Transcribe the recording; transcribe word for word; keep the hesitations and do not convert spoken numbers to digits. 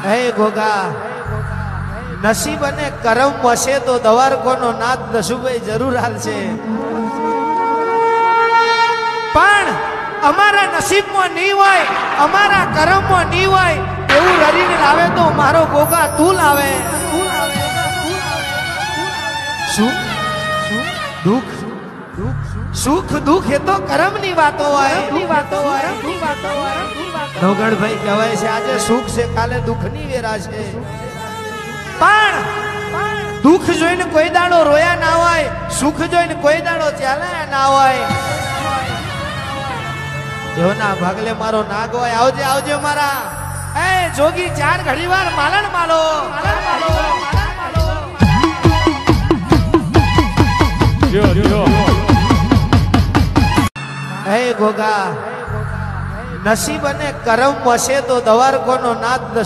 હે ગોગા નસીબ અને કરમ વસે તો દવારકોનો નાથ દશુભાઈ જરૂર હાલશે, પણ અમારા નસીબમાં નહીં હોય, અમારા કરમમાં નહીં હોય એવું રરીને લાવે તો મારો ગોગા તું લાવે. શું દુઃખ સુખ દુઃખ એ તો કરમની વાતો હોય. નવગણભાઈ કહેવાય છે આજે સુખ છે કાલે દુઃખની વેરા છે, પણ દુઃખ જોઈને કોઈ દાડો રોયા ના હોય, સુખ જોઈને કોઈ દાડો ચાલ્યા ના હોય. જોના ભાગલે મારો નાગ હોય. આવજે આવજે મારા એ જોગી ચાર ઘડી વાર માલણ માલો. હે ગોગા નસીબ અને કરમ વસે તો દવારકોનો નાથ